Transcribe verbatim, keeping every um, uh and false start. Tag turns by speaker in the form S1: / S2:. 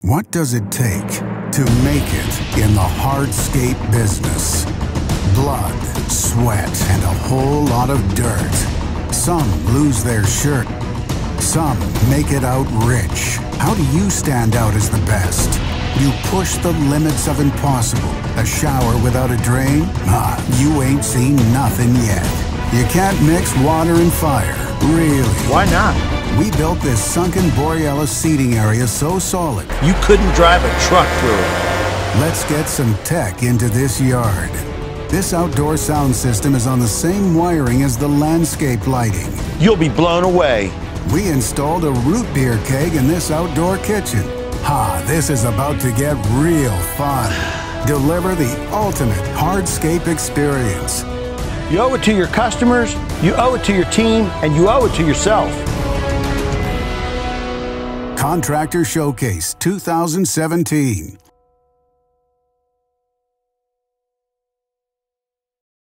S1: What does it take to make it in the hardscape business? Blood, sweat, and a whole lot of dirt. Some lose their shirt. Some make it out rich. How do you stand out as the best? You push the limits of impossible. A shower without a drain? Ah, you ain't seen nothing yet. You can't mix water and fire, really.
S2: Why not?
S1: We built this sunken Borealis seating area so solid,
S2: You couldn't drive a truck through it.
S1: let's get some tech into this yard. This outdoor sound system is on the same wiring as the landscape lighting.
S2: You'll be blown away.
S1: We installed a root beer keg in this outdoor kitchen. Ha, this is about to get real fun. Deliver the ultimate hardscape experience.
S2: You owe it to your customers, you owe it to your team, and you owe it to yourself.
S1: Contractor Showcase two thousand seventeen.